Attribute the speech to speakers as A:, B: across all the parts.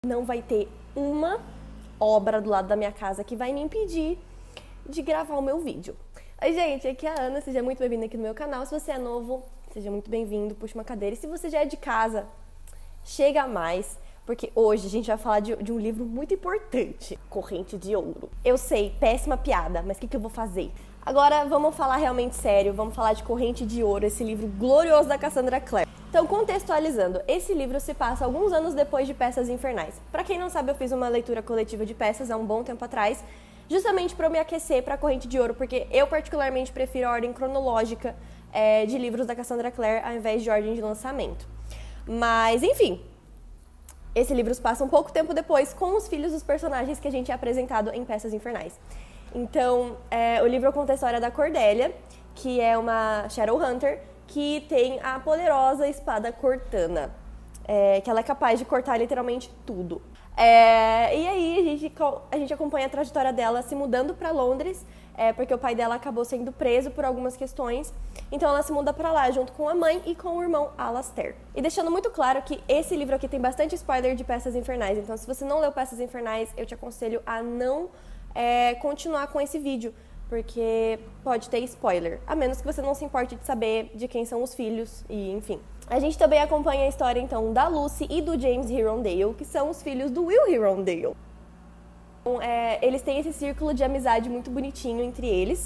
A: Não vai ter uma obra do lado da minha casa que vai me impedir de gravar o meu vídeo. Oi, gente, aqui é a Ana, seja muito bem-vindo aqui no meu canal. Se você é novo, seja muito bem-vindo, puxa uma cadeira. E se você já é de casa, chega mais, porque hoje a gente vai falar de um livro muito importante, Corrente de Ouro. Eu sei, péssima piada, mas o que eu vou fazer? Agora vamos falar realmente sério, vamos falar de Corrente de Ouro, esse livro glorioso da Cassandra Clare. Então, contextualizando, esse livro se passa alguns anos depois de Peças Infernais. Pra quem não sabe, eu fiz uma leitura coletiva de peças há um bom tempo atrás, justamente para eu me aquecer para Corrente de Ouro, porque eu particularmente prefiro a ordem cronológica de livros da Cassandra Clare ao invés de ordem de lançamento. Mas, enfim, esse livro se passa um pouco tempo depois com os filhos dos personagens que a gente é apresentado em Peças Infernais. Então, o livro conta a história da Cordélia, que é uma Shadowhunter, que tem a poderosa espada Cortana, que ela é capaz de cortar literalmente tudo. E aí a gente acompanha a trajetória dela se mudando para Londres, porque o pai dela acabou sendo preso por algumas questões, então ela se muda para lá junto com a mãe e com o irmão Alastair. E deixando muito claro que esse livro aqui tem bastante spoiler de Peças Infernais, então se você não leu Peças Infernais, eu te aconselho a não continuar com esse vídeo, porque pode ter spoiler, a menos que você não se importe de saber de quem são os filhos e enfim. A gente também acompanha a história então da Lucy e do James Hirondale, que são os filhos do Will Hirondale. Então, eles têm esse círculo de amizade muito bonitinho entre eles.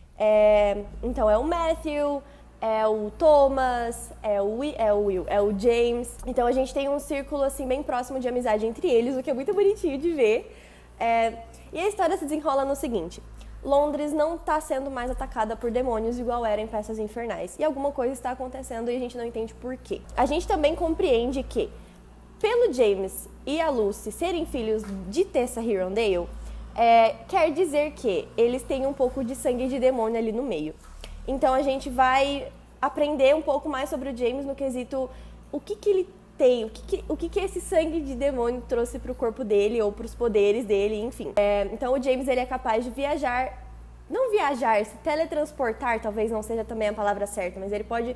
A: Então é o Matthew, é o Thomas, é o Will, é o James. Então a gente tem um círculo assim bem próximo de amizade entre eles, o que é muito bonitinho de ver. E a história se desenrola no seguinte: Londres não está sendo mais atacada por demônios igual era em Peças Infernais. E alguma coisa está acontecendo e a gente não entende por quê. A gente também compreende que, pelo James e a Lucy serem filhos de Tessa Hirondale, quer dizer que eles têm um pouco de sangue de demônio ali no meio. Então a gente vai aprender um pouco mais sobre o James no quesito o que ele tem, o que esse sangue de demônio trouxe para o corpo dele ou para os poderes dele, enfim. Então o James ele é capaz de viajar, não viajar, se teletransportar, talvez não seja também a palavra certa, mas ele pode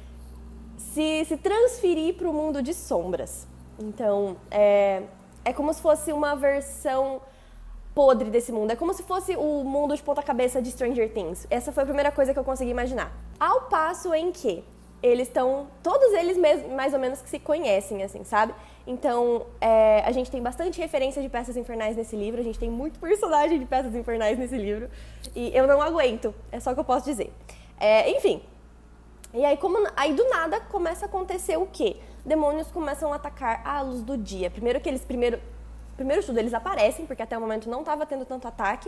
A: se transferir para o mundo de sombras. Então é como se fosse uma versão podre desse mundo, é como se fosse o mundo de ponta-cabeça de Stranger Things. Essa foi a primeira coisa que eu consegui imaginar. Ao passo em que eles estão, todos eles mais ou menos que se conhecem, assim, sabe? Então, a gente tem bastante referência de Peças Infernais nesse livro, a gente tem muito personagem de Peças Infernais nesse livro, e eu não aguento, é só o que eu posso dizer. Enfim, e aí do nada começa a acontecer o quê? Demônios começam a atacar à luz do dia. Primeiro de tudo, eles aparecem, porque até o momento não estava tendo tanto ataque,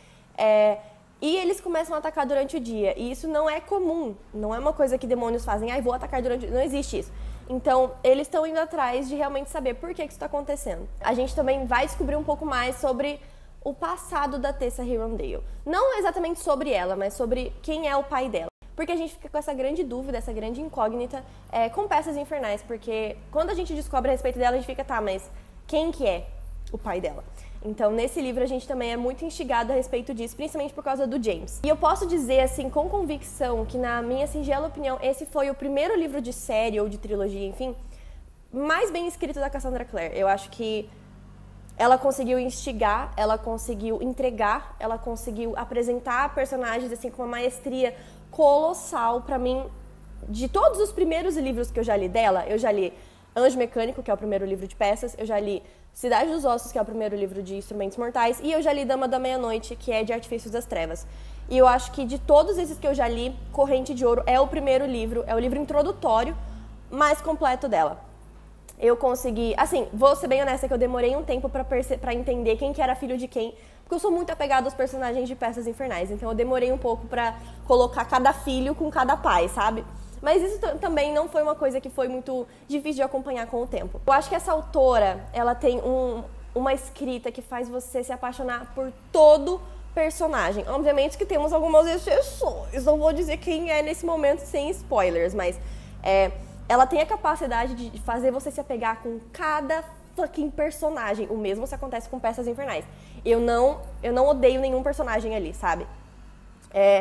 A: e eles começam a atacar durante o dia. E isso não é comum. Não é uma coisa que demônios fazem. Vou atacar durante o dia. Não existe isso. Então, eles estão indo atrás de realmente saber por que isso está acontecendo. A gente também vai descobrir um pouco mais sobre o passado da Tessa Hirondale. Não exatamente sobre ela, mas sobre quem é o pai dela. Porque a gente fica com essa grande dúvida, essa grande incógnita com Peças Infernais. Porque quando a gente descobre a respeito dela, a gente fica, mas quem que é o pai dela? Então, nesse livro, a gente também é muito instigado a respeito disso, principalmente por causa do James. E eu posso dizer, assim, com convicção, que na minha singela opinião, esse foi o primeiro livro de série ou de trilogia, enfim, mais bem escrito da Cassandra Clare. Eu acho que ela conseguiu instigar, ela conseguiu entregar, ela conseguiu apresentar personagens, assim, com uma maestria colossal. Pra mim, de todos os primeiros livros que eu já li dela, eu já li Anjo Mecânico, que é o primeiro livro de peças, eu já li Cidade dos Ossos, que é o primeiro livro de Instrumentos Mortais, e eu já li Dama da Meia-Noite, que é de Artifícios das Trevas. E eu acho que de todos esses que eu já li, Corrente de Ouro é o primeiro livro, é o livro introdutório mais completo dela. Eu consegui, assim, vou ser bem honesta que eu demorei um tempo pra entender quem que era filho de quem, porque eu sou muito apegada aos personagens de Peças Infernais, então eu demorei um pouco pra colocar cada filho com cada pai, sabe? Mas isso também não foi uma coisa que foi muito difícil de acompanhar com o tempo. Eu acho que essa autora, ela tem uma escrita que faz você se apaixonar por todo personagem. Obviamente que temos algumas exceções, não vou dizer quem é nesse momento sem spoilers, mas ela tem a capacidade de fazer você se apegar com cada fucking personagem. O mesmo se acontece com Peças Infernais. Eu não odeio nenhum personagem ali, sabe?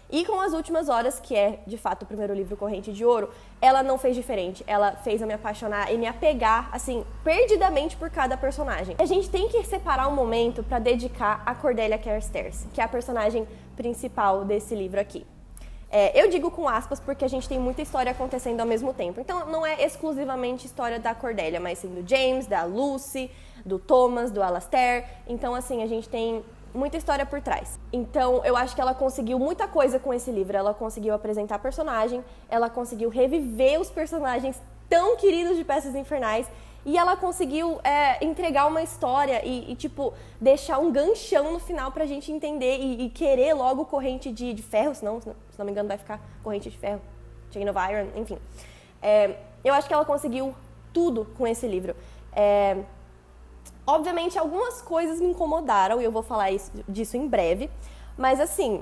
A: E com As Últimas Horas, que é, de fato, o primeiro livro, Corrente de Ouro, ela não fez diferente. Ela fez eu me apaixonar e me apegar, assim, perdidamente por cada personagem. A gente tem que separar um momento pra dedicar a Cordelia Carstairs, que é a personagem principal desse livro aqui. Eu digo com aspas porque a gente tem muita história acontecendo ao mesmo tempo. Então, não é exclusivamente história da Cordelia, mas sim do James, da Lucy, do Thomas, do Alastair. Então, assim, a gente tem muita história por trás. Então, eu acho que ela conseguiu muita coisa com esse livro. Ela conseguiu apresentar personagem, ela conseguiu reviver os personagens tão queridos de Peças Infernais e ela conseguiu entregar uma história e, tipo, deixar um ganchão no final pra gente entender e querer logo Corrente de Ferro, senão, se não me engano, vai ficar Corrente de Ferro, Chain of Iron, enfim. Eu acho que ela conseguiu tudo com esse livro. Obviamente, algumas coisas me incomodaram, e eu vou falar disso em breve. Mas, assim,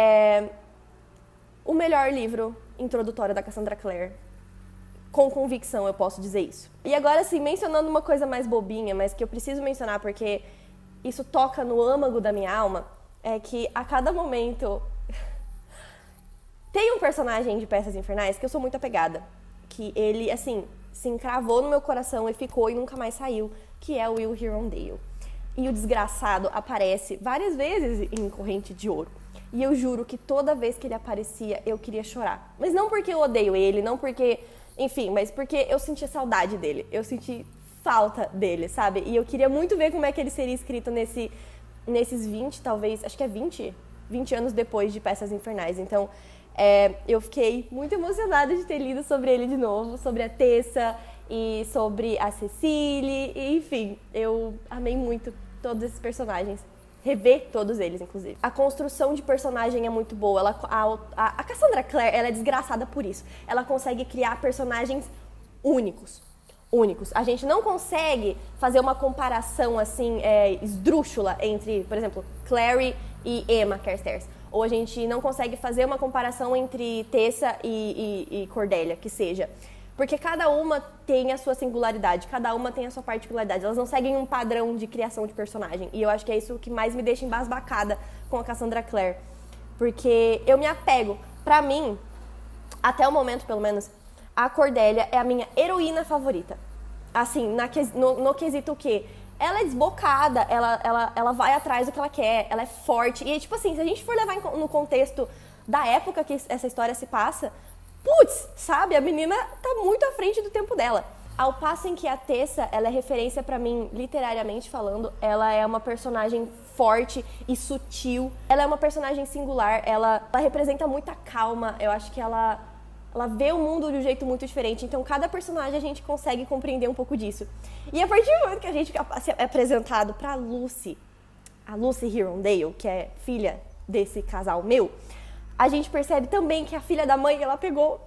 A: o melhor livro introdutório da Cassandra Clare, com convicção, eu posso dizer isso. E agora, assim, mencionando uma coisa mais bobinha, mas que eu preciso mencionar porque isso toca no âmago da minha alma, é que a cada momento tem um personagem de Peças Infernais que eu sou muito apegada, que ele, assim, se encravou no meu coração e ficou e nunca mais saiu, que é o Will Hirondale. E o desgraçado aparece várias vezes em Corrente de Ouro. E eu juro que toda vez que ele aparecia, eu queria chorar. Mas não porque eu odeio ele, não porque... Enfim, mas porque eu sentia saudade dele. Eu senti falta dele, sabe? E eu queria muito ver como é que ele seria escrito nesses 20, talvez... Acho que é 20 anos depois de Peças Infernais. Então, eu fiquei muito emocionada de ter lido sobre ele de novo, sobre a Tessa e sobre a Cecily, e, enfim, eu amei muito todos esses personagens, rever todos eles, inclusive. A construção de personagem é muito boa, a Cassandra Clare, ela é desgraçada por isso, ela consegue criar personagens únicos. A gente não consegue fazer uma comparação, assim, esdrúxula entre, por exemplo, Clary e Emma Carstairs. Ou a gente não consegue fazer uma comparação entre Tessa e Cordelia, que seja. Porque cada uma tem a sua singularidade, cada uma tem a sua particularidade. Elas não seguem um padrão de criação de personagem. E eu acho que é isso que mais me deixa embasbacada com a Cassandra Clare. Porque eu me apego. Pra mim, até o momento pelo menos, a Cordelia é a minha heroína favorita. Assim, no quesito o quê? Ela é desbocada, ela vai atrás do que ela quer, ela é forte. E, tipo assim, se a gente for levar no contexto da época que essa história se passa, putz, sabe? A menina tá muito à frente do tempo dela. Ao passo em que a Tessa, ela é referência pra mim, literariamente falando, ela é uma personagem forte e sutil. Ela é uma personagem singular, ela representa muita calma. Eu acho que ela vê o mundo de um jeito muito diferente. Então, cada personagem a gente consegue compreender um pouco disso. E a partir do momento que a gente é apresentado pra Lucy, a Lucy Hirondale, que é filha desse casal meu, a gente percebe também que a filha da mãe, ela pegou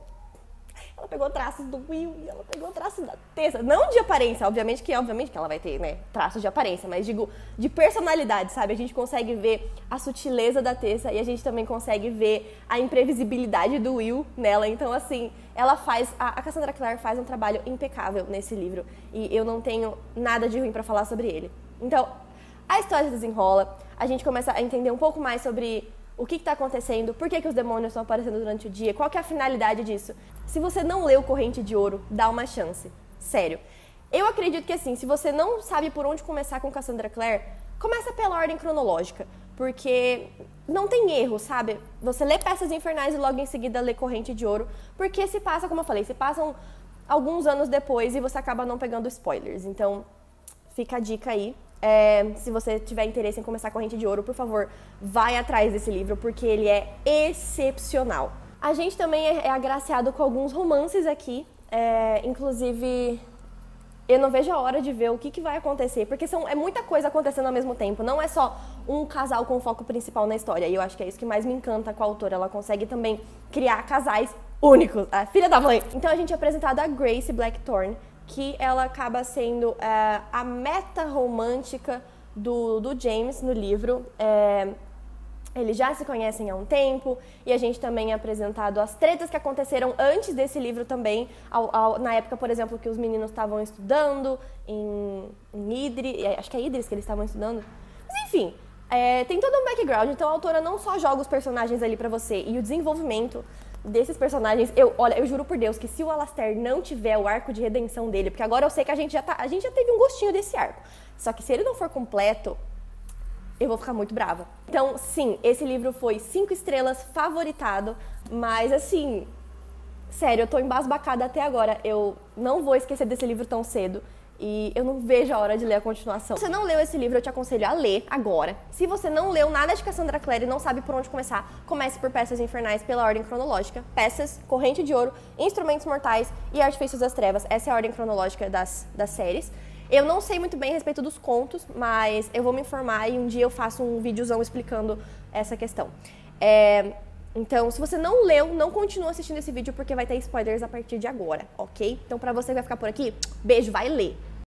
A: traços do Will e ela pegou traços da Tessa. Não de aparência, obviamente que ela vai ter, né, traços de aparência, mas digo, de personalidade, sabe? A gente consegue ver a sutileza da Tessa e a gente também consegue ver a imprevisibilidade do Will nela. Então, assim, a Cassandra Clare faz um trabalho impecável nesse livro e eu não tenho nada de ruim pra falar sobre ele. Então, a história desenrola, a gente começa a entender um pouco mais sobre o que está acontecendo, por que os demônios estão aparecendo durante o dia, qual que é a finalidade disso. Se você não leu Corrente de Ouro, dá uma chance. Sério. Eu acredito que, assim, se você não sabe por onde começar com Cassandra Clare, começa pela ordem cronológica, porque não tem erro, sabe? Você lê Peças Infernais e logo em seguida lê Corrente de Ouro, porque se passa, como eu falei, se passam alguns anos depois e você acaba não pegando spoilers. Então, fica a dica aí. Se você tiver interesse em começar Corrente de Ouro, por favor, vai atrás desse livro, porque ele é excepcional. A gente também é agraciado com alguns romances aqui, inclusive eu não vejo a hora de ver o que vai acontecer, porque é muita coisa acontecendo ao mesmo tempo, não é só um casal com foco principal na história, e eu acho que é isso que mais me encanta com a autora, ela consegue também criar casais únicos, a filha da mãe. Então a gente é apresentado a Grace Blackthorne, que ela acaba sendo a meta romântica do James no livro. Eles já se conhecem há um tempo e a gente também é apresentado as tretas que aconteceram antes desse livro também, na época, por exemplo, que os meninos estavam estudando em Idris, acho que é Idris que eles estavam estudando. Mas enfim, Tem todo um background, então a autora não só joga os personagens ali pra você, e o desenvolvimento desses personagens, olha, eu juro por Deus que se o Alastair não tiver o arco de redenção dele, porque agora eu sei que a gente já teve um gostinho desse arco, só que se ele não for completo, eu vou ficar muito brava. Então, sim, esse livro foi 5 estrelas, favoritado, mas assim, sério, eu tô embasbacada até agora, eu não vou esquecer desse livro tão cedo. E eu não vejo a hora de ler a continuação. Se você não leu esse livro, eu te aconselho a ler agora. Se você não leu nada de Cassandra Clare e não sabe por onde começar, comece por Peças Infernais pela ordem cronológica. Peças, Corrente de Ouro, Instrumentos Mortais e Artifícios das Trevas. Essa é a ordem cronológica das séries. Eu não sei muito bem a respeito dos contos, mas eu vou me informar e um dia eu faço um videozão explicando essa questão. Então, se você não leu, não continua assistindo esse vídeo porque vai ter spoilers a partir de agora, ok? Então, pra você que vai ficar por aqui, beijo, vai ler!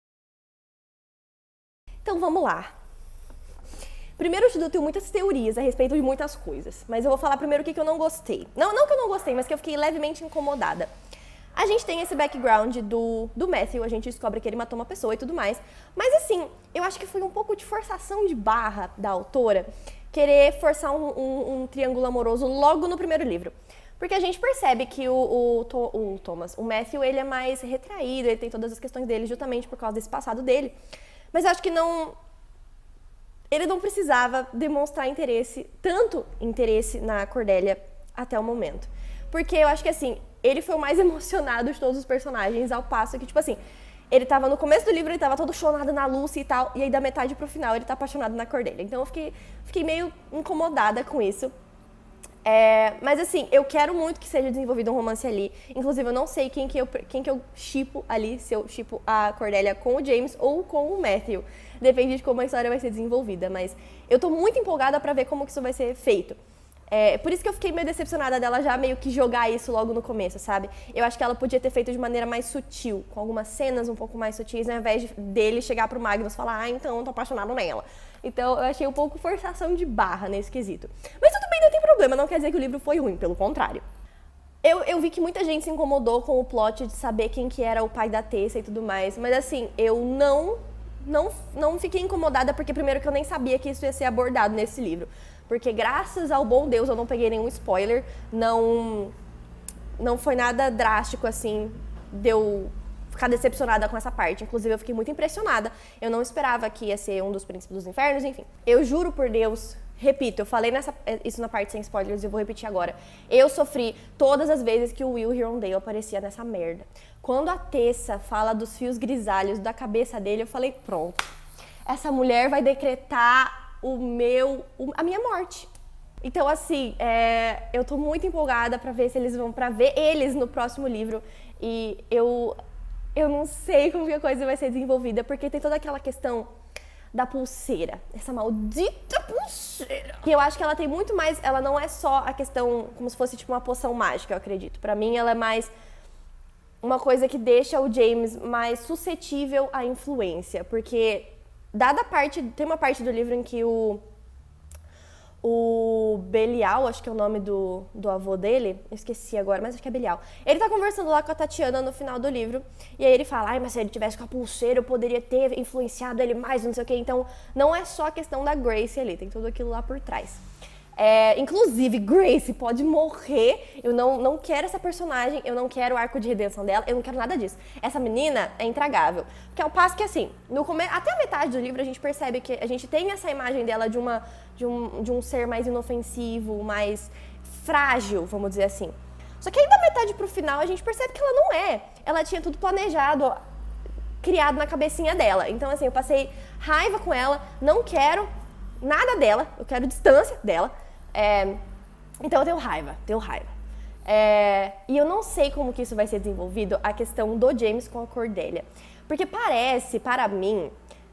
A: Então vamos lá. Primeiro, eu tenho muitas teorias a respeito de muitas coisas, mas eu vou falar primeiro o que eu não gostei. Não que eu não gostei, mas que eu fiquei levemente incomodada. A gente tem esse background do Matthew, a gente descobre que ele matou uma pessoa e tudo mais, mas assim, eu acho que foi um pouco de forçação de barra da autora querer forçar um triângulo amoroso logo no primeiro livro. Porque a gente percebe que o Matthew, ele é mais retraído, ele tem todas as questões dele justamente por causa desse passado dele. Mas eu acho que ele não precisava demonstrar tanto interesse na Cordelia até o momento. Porque eu acho que, assim, ele foi o mais emocionado de todos os personagens, ao passo que, tipo assim, ele tava no começo do livro, ele tava todo chonado na Lucy e tal, e aí da metade pro final ele tá apaixonado na Cordelia. Então eu fiquei meio incomodada com isso. Mas assim, eu quero muito que seja desenvolvido um romance ali. Inclusive, eu não sei quem que eu shippo ali, se eu shippo a Cordelia com o James ou com o Matthew. Depende de como a história vai ser desenvolvida, mas eu tô muito empolgada pra ver como que isso vai ser feito. Por isso que eu fiquei meio decepcionada dela já meio que jogar isso logo no começo, sabe? Eu acho que ela podia ter feito de maneira mais sutil, com algumas cenas um pouco mais sutis, ao invés dele chegar pro Magnus e falar, então eu tô apaixonado nela. Então eu achei um pouco forçação de barra nesse quesito. Mas tudo bem, não tem problema, não quer dizer que o livro foi ruim, pelo contrário. Eu vi que muita gente se incomodou com o plot de saber quem que era o pai da Tessa e tudo mais, mas assim, eu não fiquei incomodada porque primeiro que eu nem sabia que isso ia ser abordado nesse livro. Porque graças ao bom Deus eu não peguei nenhum spoiler, não foi nada drástico assim, de eu ficar decepcionada com essa parte. Inclusive eu fiquei muito impressionada, eu não esperava que ia ser um dos príncipes dos infernos, enfim. Eu juro por Deus, repito, eu falei isso na parte sem spoilers e eu vou repetir agora. Eu sofri todas as vezes que o Will Hirondale aparecia nessa merda. Quando a Tessa fala dos fios grisalhos da cabeça dele, eu falei, pronto, essa mulher vai decretar a minha morte. Então, assim, eu tô muito empolgada pra ver eles no próximo livro. E eu não sei como que a coisa vai ser desenvolvida, porque tem toda aquela questão da pulseira. Essa maldita pulseira. E eu acho que ela tem muito mais, ela não é só a questão como se fosse tipo uma poção mágica, eu acredito. Pra mim, ela é mais uma coisa que deixa o James mais suscetível à influência, porque tem uma parte do livro em que o Belial, acho que é o nome do avô dele, eu esqueci agora, mas acho que é Belial. Ele tá conversando lá com a Tatiana no final do livro, e aí ele fala, mas se ele tivesse com a pulseira, eu poderia ter influenciado ele mais, não sei o quê. Então, não é só a questão da Grace ali, tem tudo aquilo lá por trás. Inclusive, Grace pode morrer, eu não quero essa personagem, eu não quero o arco de redenção dela, eu não quero nada disso. Essa menina é intragável. Porque ao passo que, assim, até a metade do livro a gente percebe que a gente tem essa imagem dela de um ser mais inofensivo, mais frágil, vamos dizer assim. Só que aí da metade pro final a gente percebe que ela não é. Ela tinha tudo planejado, criado na cabecinha dela. Então, assim, eu passei raiva com ela, não quero nada dela, eu quero distância dela. Então eu tenho raiva. E eu não sei como que isso vai ser desenvolvido, a questão do James com a Cordelia. Porque parece, para mim...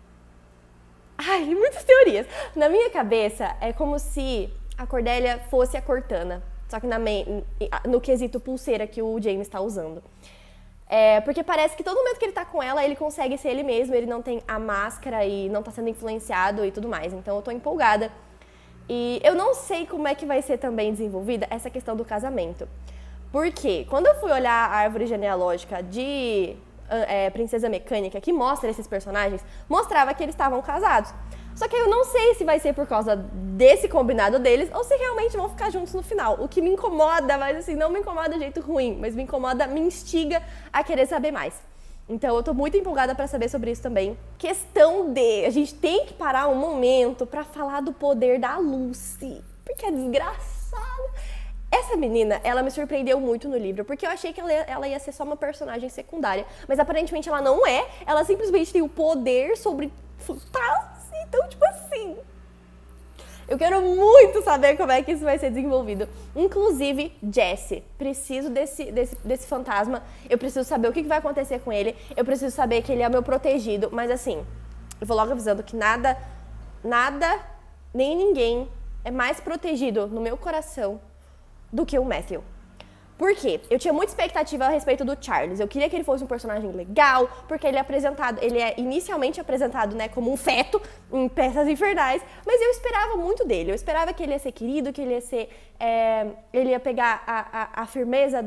A: muitas teorias. Na minha cabeça, é como se a Cordelia fosse a Cortana. Só que no quesito pulseira que o James está usando. Porque parece que todo momento que ele tá com ela, ele consegue ser ele mesmo, ele não tem a máscara e não tá sendo influenciado e tudo mais. Então eu tô empolgada. E eu não sei como é que vai ser também desenvolvida essa questão do casamento. Porque quando eu fui olhar a árvore genealógica de Princesa Mecânica, que mostra esses personagens, mostrava que eles estavam casados. Só que eu não sei se vai ser por causa desse combinado deles ou se realmente vão ficar juntos no final. O que me incomoda, mas assim, não me incomoda de jeito ruim, mas me incomoda, me instiga a querer saber mais. Então eu tô muito empolgada pra saber sobre isso também. Questão de, a gente tem que parar um momento pra falar do poder da Lucy, porque é desgraçada. Essa menina, ela me surpreendeu muito no livro, porque eu achei que ela ia ser só uma personagem secundária, mas aparentemente ela não é, ela simplesmente tem o poder sobre fantasmas, então tipo assim... Eu quero muito saber como é que isso vai ser desenvolvido. Inclusive, Jesse, preciso desse fantasma, eu preciso saber o que vai acontecer com ele, eu preciso saber que ele é meu protegido, mas assim, eu vou logo avisando que nada, nem ninguém é mais protegido no meu coração do que o Matthew. Por quê? Eu tinha muita expectativa a respeito do Charles. Eu queria que ele fosse um personagem legal, porque ele é inicialmente apresentado, né, como um feto em Peças Infernais, mas eu esperava muito dele. Eu esperava que ele ia ser querido, que ele ia ser, ele ia pegar a firmeza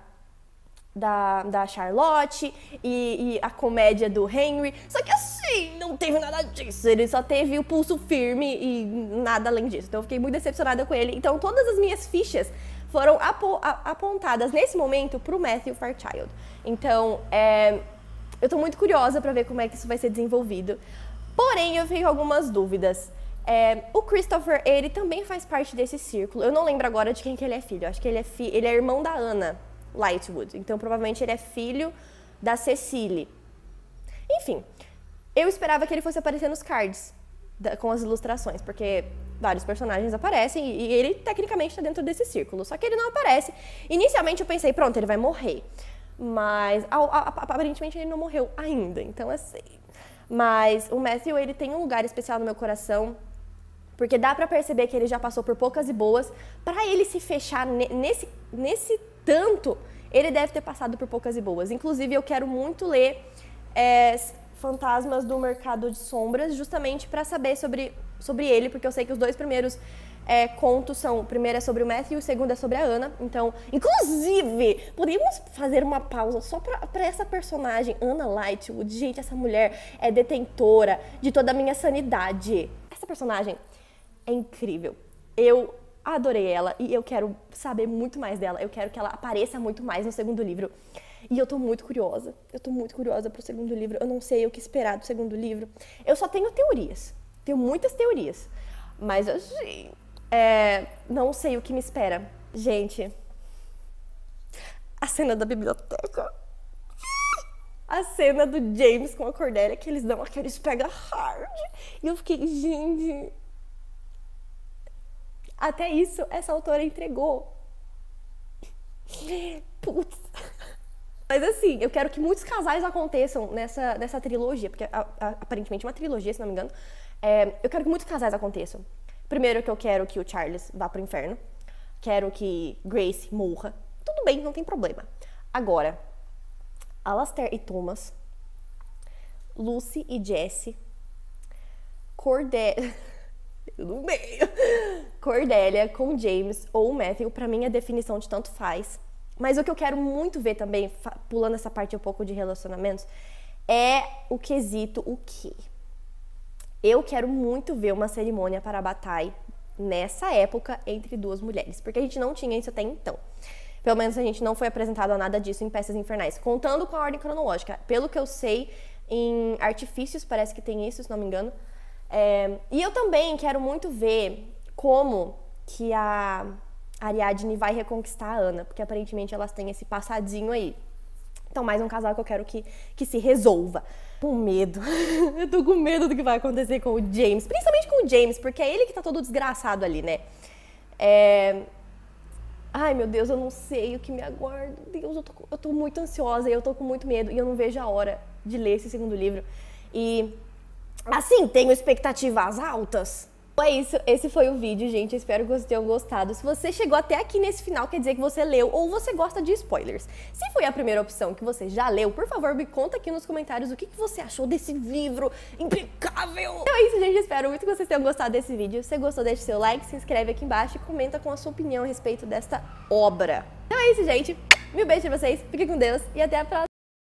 A: da Charlotte e a comédia do Henry. Só que assim, não teve nada disso. Ele só teve o pulso firme e nada além disso. Então eu fiquei muito decepcionada com ele. Então todas as minhas fichas foram apontadas nesse momento pro Matthew Fairchild. Então, eu tô muito curiosa pra ver como é que isso vai ser desenvolvido. Porém, eu fico com algumas dúvidas. O Christopher, ele também faz parte desse círculo. Eu não lembro agora de quem que ele é filho. Eu acho que ele é irmão da Anna Lightwood. Então, provavelmente, ele é filho da Cecily. Enfim, eu esperava que ele fosse aparecer nos cards com as ilustrações, porque vários personagens aparecem e ele tecnicamente está dentro desse círculo, só que ele não aparece. Inicialmente eu pensei, pronto, ele vai morrer, mas aparentemente ele não morreu ainda, então assim. Mas o Matthew, ele tem um lugar especial no meu coração, porque dá pra perceber que ele já passou por poucas e boas. Pra ele se fechar nesse tanto, ele deve ter passado por poucas e boas. Inclusive, eu quero muito ler Fantasmas do Mercado de Sombras, justamente para saber sobre ele, porque eu sei que os dois primeiros contos são... O primeiro é sobre o Matthew, o segundo é sobre a Anna. Então, inclusive, podemos fazer uma pausa só para essa personagem, Anna Lightwood. Gente, essa mulher é detentora de toda a minha sanidade. Essa personagem é incrível. Eu adorei ela e eu quero saber muito mais dela. Eu quero que ela apareça muito mais no segundo livro. E eu tô muito curiosa. Eu tô muito curiosa pro segundo livro. Eu não sei o que esperar do segundo livro. Eu só tenho teorias. Tenho muitas teorias. Mas, assim, não sei o que me espera. Gente, a cena da biblioteca. A cena do James com a Cordelia, que eles dão aqueles pega hard. E eu fiquei, gente... Até isso, essa autora entregou. Putz... Mas assim, eu quero que muitos casais aconteçam nessa trilogia, porque aparentemente é uma trilogia, se não me engano. Eu quero que muitos casais aconteçam. Primeiro que eu quero que o Charles vá pro inferno. Quero que Grace morra. Tudo bem, não tem problema. Agora, Alastair e Thomas, Lucy e Jesse, Cordelia... no meio. Cordelia com James ou Matthew, pra mim a definição de tanto faz. Mas o que eu quero muito ver também, pulando essa parte um pouco de relacionamentos, é o quesito o quê? Eu quero muito ver uma cerimônia para a batalha nessa época entre duas mulheres, porque a gente não tinha isso até então. Pelo menos a gente não foi apresentado a nada disso em Peças Infernais, contando com a ordem cronológica. Pelo que eu sei, em Artifícios parece que tem isso, se não me engano. E eu também quero muito ver como que a Ariadne vai reconquistar a Anna, porque aparentemente elas têm esse passadinho aí. Então, mais um casal que eu quero que se resolva. Com medo. Eu tô com medo do que vai acontecer com o James. Principalmente com o James, porque é ele que tá todo desgraçado ali, né? Ai, meu Deus, eu não sei o que me aguarda. Deus, eu tô muito ansiosa e eu tô com muito medo. E eu não vejo a hora de ler esse segundo livro. E, assim, tenho expectativas altas. É isso, esse foi o vídeo, gente. Eu espero que vocês tenham gostado. Se você chegou até aqui nesse final, quer dizer que você leu ou você gosta de spoilers. Se foi a primeira opção que você já leu, por favor, me conta aqui nos comentários o que você achou desse livro impecável. Então é isso, gente. Eu espero muito que vocês tenham gostado desse vídeo. Se você gostou, deixa seu like, se inscreve aqui embaixo e comenta com a sua opinião a respeito desta obra. Então é isso, gente. Mil beijos pra vocês, fiquem com Deus e até a próxima.